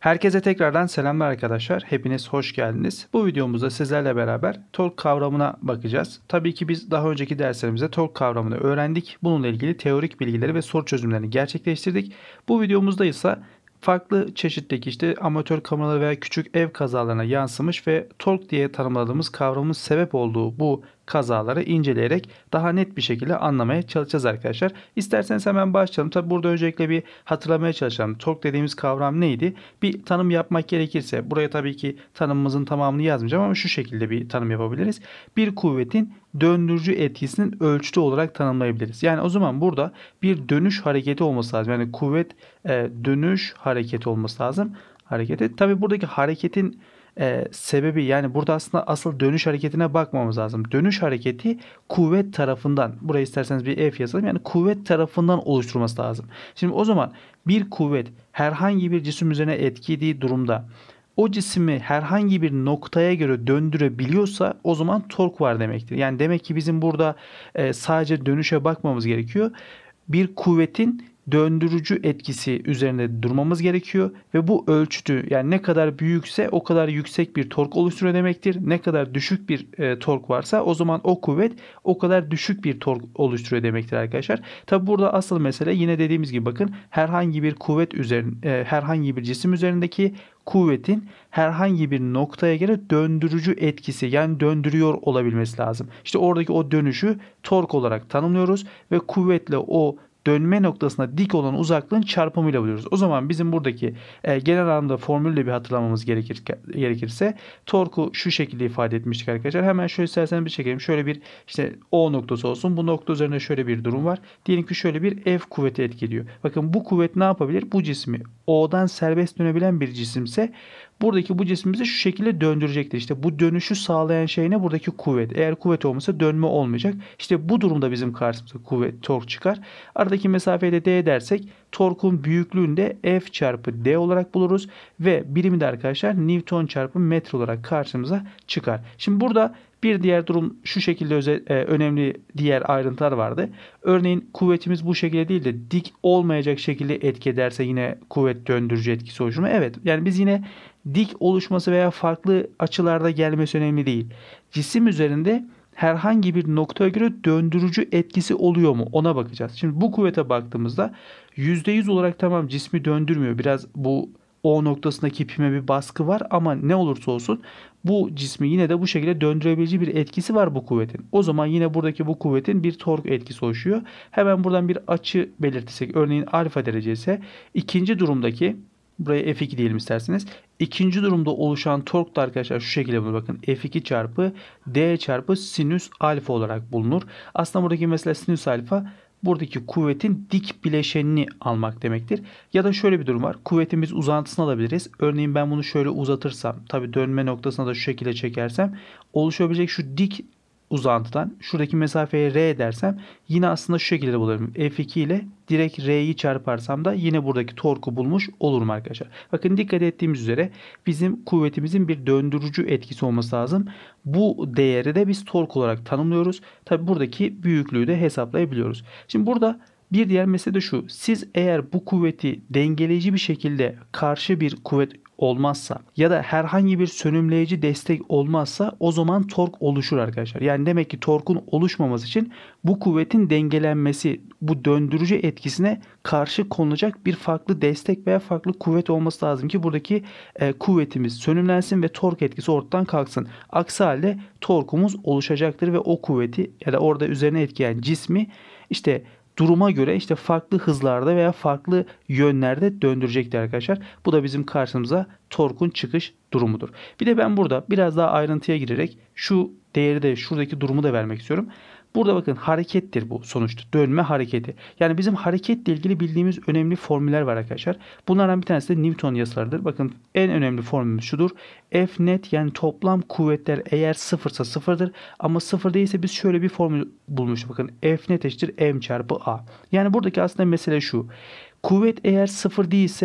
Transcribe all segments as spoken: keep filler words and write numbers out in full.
Herkese tekrardan selamlar arkadaşlar. Hepiniz hoş geldiniz. Bu videomuzda sizlerle beraber tork kavramına bakacağız. Tabii ki biz daha önceki derslerimizde tork kavramını öğrendik. Bununla ilgili teorik bilgileri ve soru çözümlerini gerçekleştirdik. Bu videomuzda ise farklı çeşitteki işte amatör kameraları veya küçük ev kazalarına yansımış ve tork diye tanımladığımız kavramın sebep olduğu bu kazaları inceleyerek daha net bir şekilde anlamaya çalışacağız arkadaşlar. İsterseniz hemen başlayalım. Tabi burada öncelikle bir hatırlamaya çalışalım. Tork dediğimiz kavram neydi? Bir tanım yapmak gerekirse buraya tabii ki tanımımızın tamamını yazmayacağım ama şu şekilde bir tanım yapabiliriz. Bir kuvvetin döndürücü etkisinin ölçütü olarak tanımlayabiliriz. Yani o zaman burada bir dönüş hareketi olması lazım. Yani kuvvet e, dönüş hareketi olması lazım. Hareketi. Tabii buradaki hareketin e, sebebi, yani burada aslında asıl dönüş hareketine bakmamız lazım. Dönüş hareketi kuvvet tarafından, buraya isterseniz bir F yazalım, yani kuvvet tarafından oluşturması lazım. Şimdi o zaman bir kuvvet herhangi bir cisim üzerine etkilediği durumda o cismi herhangi bir noktaya göre döndürebiliyorsa o zaman tork var demektir. Yani demek ki bizim burada e, sadece dönüşe bakmamız gerekiyor. Bir kuvvetin döndürücü etkisi üzerinde durmamız gerekiyor ve bu ölçütü, yani ne kadar büyükse o kadar yüksek bir tork oluşturuyor demektir. Ne kadar düşük bir e, tork varsa o zaman o kuvvet o kadar düşük bir tork oluşturuyor demektir arkadaşlar. Tabi burada asıl mesele yine dediğimiz gibi bakın, herhangi bir kuvvet üzerinde e, herhangi bir cisim üzerindeki kuvvetin herhangi bir noktaya göre döndürücü etkisi, yani döndürüyor olabilmesi lazım. İşte oradaki o dönüşü tork olarak tanımlıyoruz ve kuvvetle o dönme noktasına dik olan uzaklığın çarpımıyla buluyoruz. O zaman bizim buradaki e, genel anlamda formülle bir hatırlamamız gerekir, gerekirse torku şu şekilde ifade etmiştik arkadaşlar. Hemen şöyle isterseniz bir çekelim. Şöyle bir işte O noktası olsun. Bu nokta üzerinde şöyle bir durum var. Diyelim ki şöyle bir F kuvveti etkiliyor. Bakın bu kuvvet ne yapabilir? Bu cismi O'dan serbest dönebilen bir cisimse buradaki bu cismimizi şu şekilde döndürecektir. İşte bu dönüşü sağlayan şey ne? Buradaki kuvvet. Eğer kuvvet olmasa dönme olmayacak. İşte bu durumda bizim karşımıza kuvvet, tork çıkar. Aradaki mesafeyi de D dersek torkun büyüklüğünü de F çarpı D olarak buluruz. Ve birimi de arkadaşlar Newton çarpı metre olarak karşımıza çıkar. Şimdi burada bir diğer durum şu şekilde özel, e, önemli diğer ayrıntılar vardı. Örneğin kuvvetimiz bu şekilde değil de dik olmayacak şekilde etki ederse yine kuvvet döndürücü etkisi oluşur mu? Evet. Yani biz yine dik oluşması veya farklı açılarda gelmesi önemli değil. Cisim üzerinde herhangi bir noktaya göre döndürücü etkisi oluyor mu? Ona bakacağız. Şimdi bu kuvvete baktığımızda yüzde yüz olarak tamam cismi döndürmüyor. Biraz bu O noktasındaki ipime bir baskı var ama ne olursa olsun bu cismi yine de bu şekilde döndürebileceği bir etkisi var bu kuvvetin. O zaman yine buradaki bu kuvvetin bir tork etkisi oluşuyor. Hemen buradan bir açı belirtirsek, örneğin alfa derece ise ikinci durumdaki, buraya F iki diyelim isterseniz. İkinci durumda oluşan tork da arkadaşlar şu şekilde bulunur. Bakın F iki çarpı D çarpı sinüs alfa olarak bulunur. Aslında buradaki mesela sinüs alfa buradaki kuvvetin dik bileşenini almak demektir. Ya da şöyle bir durum var. Kuvvetin biz uzantısını alabiliriz. Örneğin ben bunu şöyle uzatırsam, tabi dönme noktasına da şu şekilde çekersem oluşabilecek şu dik uzantıdan şuradaki mesafeye R dersem yine aslında şu şekilde bulurum. F iki ile direkt R'yi çarparsam da yine buradaki torku bulmuş olurum arkadaşlar. Bakın dikkat ettiğimiz üzere bizim kuvvetimizin bir döndürücü etkisi olması lazım. Bu değeri de biz tork olarak tanımlıyoruz. Tabi buradaki büyüklüğü de hesaplayabiliyoruz. Şimdi burada bir diğer mesele de şu. Siz eğer bu kuvveti dengeleyici bir şekilde karşı bir kuvvet olmazsa ya da herhangi bir sönümleyici destek olmazsa o zaman tork oluşur arkadaşlar. Yani demek ki torkun oluşmaması için bu kuvvetin dengelenmesi, bu döndürücü etkisine karşı konulacak bir farklı destek veya farklı kuvvet olması lazım ki buradaki e, kuvvetimiz sönümlensin ve tork etkisi ortadan kalksın. Aksi halde torkumuz oluşacaktır ve o kuvveti ya da orada üzerine etkileyen cismi işte duruma göre işte farklı hızlarda veya farklı yönlerde döndürecektir arkadaşlar. Bu da bizim karşımıza torkun çıkış durumudur. Bir de ben burada biraz daha ayrıntıya girerek şu değeri de, şuradaki durumu da vermek istiyorum. Burada bakın harekettir bu sonuçta. Dönme hareketi. Yani bizim hareketle ilgili bildiğimiz önemli formüller var arkadaşlar. Bunlardan bir tanesi de Newton yasalarıdır. Bakın en önemli formülümüz şudur. F net, yani toplam kuvvetler eğer sıfırsa sıfırdır. Ama sıfır değilse biz şöyle bir formül bulmuştuk. Bakın F net eşittir M çarpı A. Yani buradaki aslında mesele şu. Kuvvet eğer sıfır değilse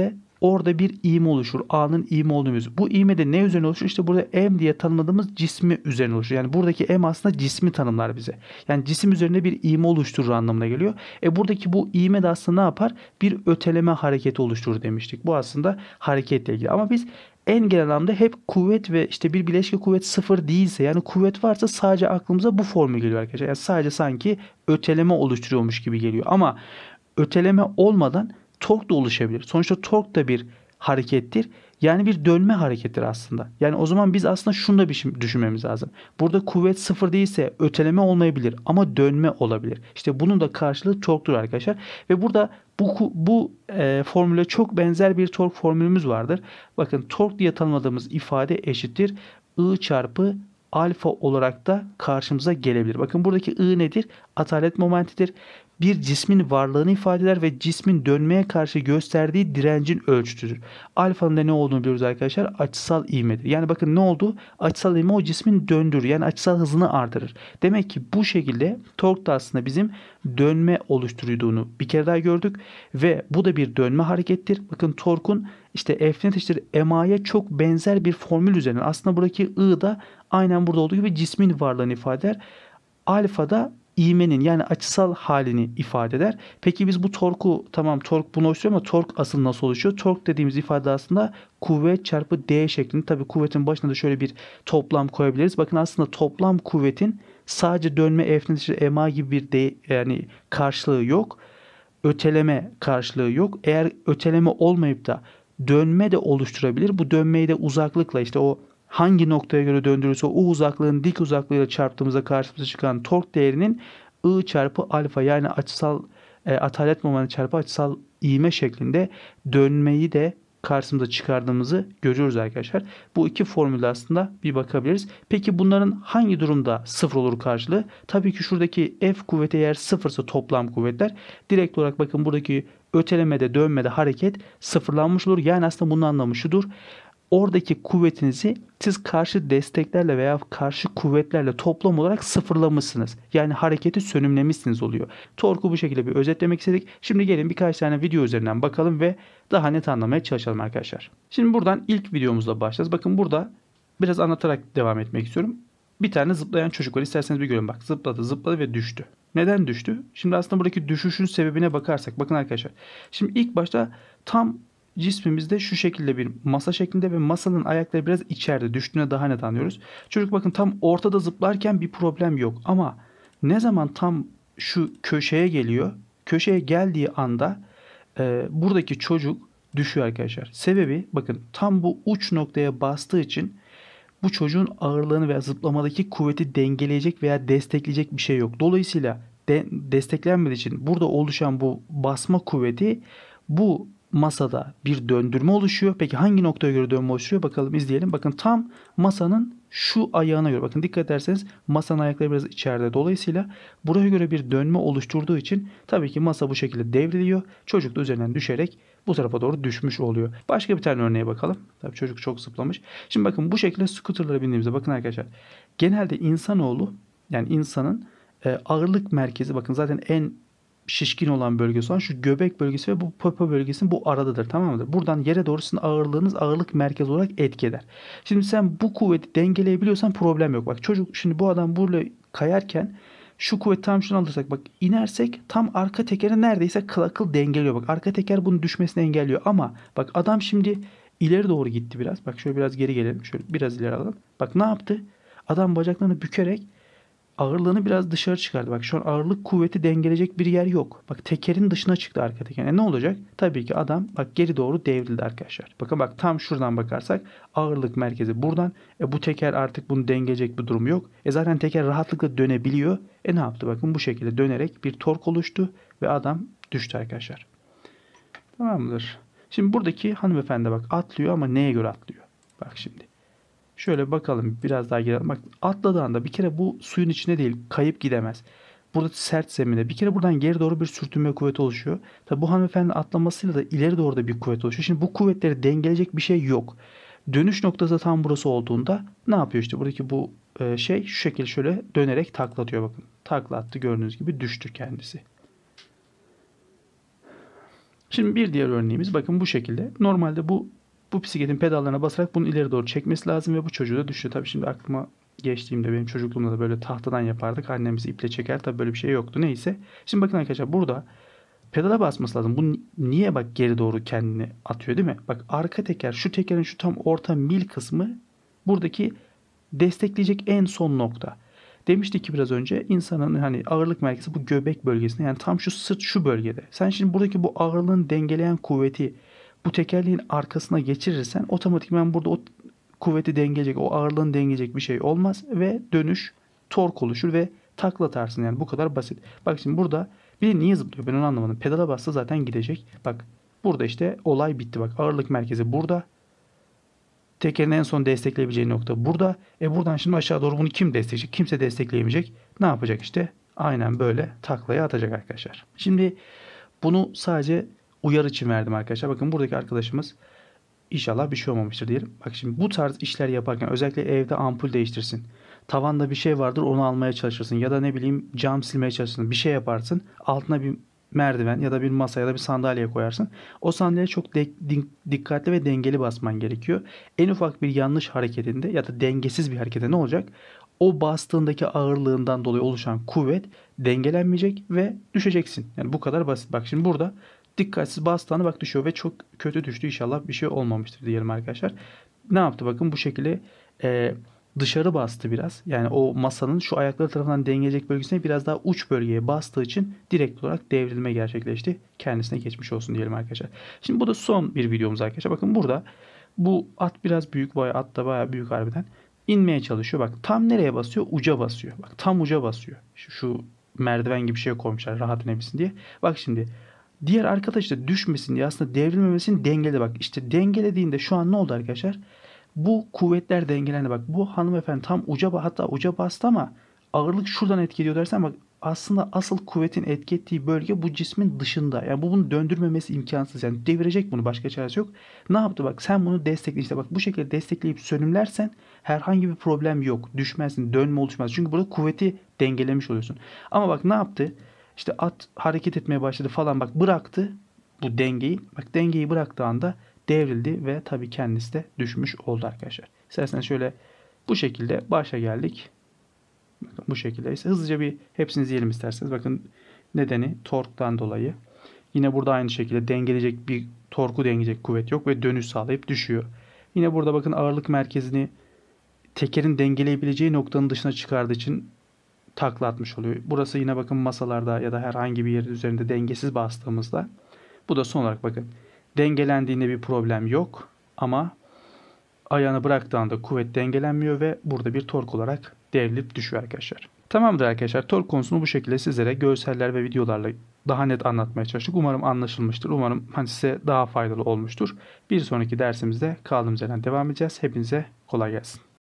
orada bir ivme oluşur. A'nın ivme olduğunu biliyoruz. Bu ivme de ne üzerine oluşur? İşte burada M diye tanımladığımız cismi üzerine oluşur. Yani buradaki M aslında cismi tanımlar bize. Yani cisim üzerine bir ivme oluşturur anlamına geliyor. E buradaki bu ivme de aslında ne yapar? Bir öteleme hareketi oluşturur demiştik. Bu aslında hareketle ilgili. Ama biz en genel anlamda hep kuvvet ve işte bir bileşke kuvvet sıfır değilse, yani kuvvet varsa sadece aklımıza bu formül geliyor arkadaşlar. Yani sadece sanki öteleme oluşturuyormuş gibi geliyor. Ama öteleme olmadan tork da oluşabilir. Sonuçta tork da bir harekettir. Yani bir dönme harekettir aslında. Yani o zaman biz aslında şunu da bir şey düşünmemiz lazım. Burada kuvvet sıfır değilse öteleme olmayabilir ama dönme olabilir. İşte bunun da karşılığı torktur arkadaşlar. Ve burada bu, bu e, formüle çok benzer bir tork formülümüz vardır. Bakın tork diye tanımladığımız ifade eşittir I çarpı alfa olarak da karşımıza gelebilir. Bakın buradaki I nedir? Atalet momentidir. Bir cismin varlığını ifade eder ve cismin dönmeye karşı gösterdiği direncin ölçütüdür. Alfanın da ne olduğunu biliyoruz arkadaşlar. Açısal ivmedir. Yani bakın ne oldu? Açısal ivme o cismin döndürür. Yani açısal hızını artırır. Demek ki bu şekilde tork da aslında bizim dönme oluşturduğunu bir kere daha gördük. Ve bu da bir dönme harekettir. Bakın torkun işte F net eşittir ma'ya çok benzer bir formül üzerinden. Aslında buradaki I da aynen burada olduğu gibi cismin varlığını ifade eder. Alfa da ivmenin yani açısal halini ifade eder. Peki biz bu torku, tamam tork bunu oluşturuyor ama tork asıl nasıl oluşuyor? Tork dediğimiz ifade aslında kuvvet çarpı D şeklinde. Tabii kuvvetin başına da şöyle bir toplam koyabiliriz. Bakın aslında toplam kuvvetin sadece dönme F neticede ma gibi bir de, yani karşılığı yok. Öteleme karşılığı yok. Eğer öteleme olmayıp da dönme de oluşturabilir. Bu dönmeyi de uzaklıkla, işte o hangi noktaya göre döndürürse o uzaklığın dik uzaklığıyla çarptığımızda karşımıza çıkan tork değerinin I çarpı alfa, yani açısal e, atalet momenti çarpı açısal ivme şeklinde dönmeyi de karşımıza çıkardığımızı görüyoruz arkadaşlar. Bu iki formülde aslında bir bakabiliriz. Peki bunların hangi durumda sıfır olur karşılığı? Tabii ki şuradaki F kuvveti eğer sıfırsa toplam kuvvetler direkt olarak bakın buradaki ötelemede, dönmede hareket sıfırlanmış olur. Yani aslında bunun anlamı şudur. Oradaki kuvvetinizi siz karşı desteklerle veya karşı kuvvetlerle toplam olarak sıfırlamışsınız. Yani hareketi sönümlemişsiniz oluyor. Torku bu şekilde bir özetlemek istedik. Şimdi gelin birkaç tane video üzerinden bakalım ve daha net anlamaya çalışalım arkadaşlar. Şimdi buradan ilk videomuzla başlayacağız. Bakın burada biraz anlatarak devam etmek istiyorum. Bir tane zıplayan çocuk var. İsterseniz bir görün bak. Zıpladı, zıpladı ve düştü. Neden düştü? Şimdi aslında buradaki düşüşün sebebine bakarsak bakın arkadaşlar. Şimdi ilk başta tam cismimizde şu şekilde bir masa şeklinde ve masanın ayakları biraz içeride, düştüğüne daha net anlıyoruz. Çocuk bakın tam ortada zıplarken bir problem yok ama ne zaman tam şu köşeye geliyor, köşeye geldiği anda e, buradaki çocuk düşüyor arkadaşlar. Sebebi bakın tam bu uç noktaya bastığı için bu çocuğun ağırlığını veya zıplamadaki kuvveti dengeleyecek veya destekleyecek bir şey yok. Dolayısıyla de, desteklenmediği için burada oluşan bu basma kuvveti bu masada bir döndürme oluşuyor. Peki hangi noktaya göre dönme oluşuyor? Bakalım, izleyelim. Bakın tam masanın şu ayağına göre. Bakın dikkat ederseniz masanın ayakları biraz içeride. Dolayısıyla buraya göre bir dönme oluşturduğu için tabii ki masa bu şekilde devriliyor. Çocuk da üzerinden düşerek bu tarafa doğru düşmüş oluyor. Başka bir tane örneğe bakalım. Tabii çocuk çok zıplamış. Şimdi bakın bu şekilde scooterlara bindiğimizde bakın arkadaşlar. Genelde insanoğlu, yani insanın e, ağırlık merkezi, bakın zaten en şişkin olan bölgesi olan şu göbek bölgesi ve bu popo bölgesinin bu aradadır, tamam mıdır? Buradan yere doğru sizin ağırlığınız ağırlık merkezi olarak etki eder. Şimdi sen bu kuvveti dengeleyebiliyorsan problem yok. Bak çocuk, şimdi bu adam burada kayarken şu kuvvet tam şunu alırsak, bak inersek tam arka tekeri neredeyse kıl akıl dengeliyor. Bak arka teker bunun düşmesini engelliyor ama bak adam şimdi ileri doğru gitti biraz. Bak şöyle biraz geri gelelim. Şöyle biraz ileri alalım. Bak ne yaptı? Adam bacaklarını bükerek ağırlığını biraz dışarı çıkardı. Bak şu an ağırlık kuvveti dengeleyecek bir yer yok. Bak tekerin dışına çıktı arka teker. E ne olacak? Tabii ki adam bak geri doğru devrildi arkadaşlar. Bakın bak tam şuradan bakarsak ağırlık merkezi buradan. E bu teker artık bunu dengeleyecek bir durum yok. E zaten teker rahatlıkla dönebiliyor. E ne yaptı? Bakın bu şekilde dönerek bir tork oluştu ve adam düştü arkadaşlar. Tamam mıdır? Şimdi buradaki hanımefendi bak atlıyor ama neye göre atlıyor? Bak şimdi. Şöyle bakalım, biraz daha girelim. Bak atladığı anda bir kere bu suyun içine değil, kayıp gidemez. Burada sert zeminde bir kere buradan geri doğru bir sürtünme kuvveti oluşuyor. Tabi bu hanımefendinin atlamasıyla da ileri doğru da bir kuvvet oluşuyor. Şimdi bu kuvvetleri dengeleyecek bir şey yok. Dönüş noktası tam burası olduğunda ne yapıyor işte buradaki bu şey şu şekilde şöyle dönerek takla atıyor bakın. Takla attı, gördüğünüz gibi düştü kendisi. Şimdi bir diğer örneğimiz bakın bu şekilde. Normalde bu bu bisikletin pedallarına basarak bunu ileri doğru çekmesi lazım ve bu çocuğu da düşüyor. Tabii şimdi aklıma geçtiğimde benim çocukluğumda da böyle tahtadan yapardık. Annemiz iple çeker. Tabii böyle bir şey yoktu. Neyse. Şimdi bakın arkadaşlar burada pedala basması lazım. Bu niye bak geri doğru kendini atıyor değil mi? Bak arka teker şu tekerin şu tam orta mil kısmı buradaki destekleyecek en son nokta. Demiştik ki biraz önce insanın hani ağırlık merkezi bu göbek bölgesinde, yani tam şu sırt şu bölgede. Sen şimdi buradaki bu ağırlığın dengeleyen kuvveti bu tekerleğin arkasına geçirirsen otomatikman burada o kuvveti dengeleyecek, o ağırlığın dengeleyecek bir şey olmaz ve dönüş tork oluşur ve takla atarsın. Yani bu kadar basit. Bak şimdi burada bir de niye zıplıyor ben onu anlamadım. Pedala bassa zaten gidecek. Bak burada işte olay bitti. Bak ağırlık merkezi burada. Tekerin en son destekleyebileceği nokta burada. E buradan şimdi aşağı doğru bunu kim destekleyecek? Kimse destekleyemeyecek. Ne yapacak işte? Aynen böyle taklaya atacak arkadaşlar. Şimdi bunu sadece uyarı için verdim arkadaşlar. Bakın buradaki arkadaşımız inşallah bir şey olmamıştır diyelim. Bak şimdi bu tarz işler yaparken özellikle evde ampul değiştirsin. Tavanda bir şey vardır onu almaya çalışırsın. Ya da ne bileyim cam silmeye çalışırsın. Bir şey yaparsın. Altına bir merdiven ya da bir masa ya da bir sandalye koyarsın. O sandalyeye çok de, dikkatli ve dengeli basman gerekiyor. En ufak bir yanlış hareketinde ya da dengesiz bir harekette ne olacak? O bastığındaki ağırlığından dolayı oluşan kuvvet dengelenmeyecek ve düşeceksin. Yani bu kadar basit. Bak şimdi burada dikkatsiz bastığında bak düşüyor ve çok kötü düştü. İnşallah bir şey olmamıştır diyelim arkadaşlar. Ne yaptı bakın bu şekilde e, dışarı bastı biraz. Yani o masanın şu ayakları tarafından dengeleyecek bölgesine biraz daha uç bölgeye bastığı için direkt olarak devrilme gerçekleşti. Kendisine geçmiş olsun diyelim arkadaşlar. Şimdi bu da son bir videomuz arkadaşlar. Bakın burada bu at biraz büyük, boy at da bayağı büyük harbiden. İnmeye çalışıyor. Bak tam nereye basıyor? Uca basıyor. Bak tam uca basıyor. Şu, şu merdiven gibi bir şey koymuşlar rahat inebilsin diye. Bak şimdi diğer arkadaş da düşmesin diye aslında devrilmemesini dengeledi. Bak işte dengelediğinde şu an ne oldu arkadaşlar? Bu kuvvetler dengelendi. Bak bu hanımefendi tam uca hatta uca bastı ama ağırlık şuradan etki ediyor dersen bak aslında asıl kuvvetin etki ettiği bölge bu cismin dışında. Yani bu bunu döndürmemesi imkansız. Yani devirecek bunu, başka çaresi yok. Ne yaptı bak sen bunu destekle işte bak bu şekilde destekleyip sönümlersen herhangi bir problem yok. Düşmezsin, dönme oluşmaz. Çünkü burada kuvveti dengelemiş oluyorsun. Ama bak ne yaptı? İşte at hareket etmeye başladı falan bak bıraktı bu dengeyi. Bak dengeyi bıraktığı anda devrildi ve tabii kendisi de düşmüş oldu arkadaşlar. İsterseniz şöyle bu şekilde başa geldik. Bakın bu şekilde ise hızlıca bir hepsini izleyelim isterseniz. Bakın nedeni torktan dolayı. Yine burada aynı şekilde dengeleyecek bir torku dengeleyecek kuvvet yok ve dönüş sağlayıp düşüyor. Yine burada bakın ağırlık merkezini tekerin dengeleyebileceği noktanın dışına çıkardığı için takla atmış oluyor. Burası yine bakın masalarda ya da herhangi bir yerin üzerinde dengesiz bastığımızda. Bu da son olarak bakın dengelendiğinde bir problem yok ama ayağını bıraktığında kuvvet dengelenmiyor ve burada bir tork olarak devrilip düşüyor arkadaşlar. Tamamdır arkadaşlar. Tork konusunu bu şekilde sizlere görseller ve videolarla daha net anlatmaya çalıştık. Umarım anlaşılmıştır. Umarım hani size daha faydalı olmuştur. Bir sonraki dersimizde kaldığımız yerden devam edeceğiz. Hepinize kolay gelsin.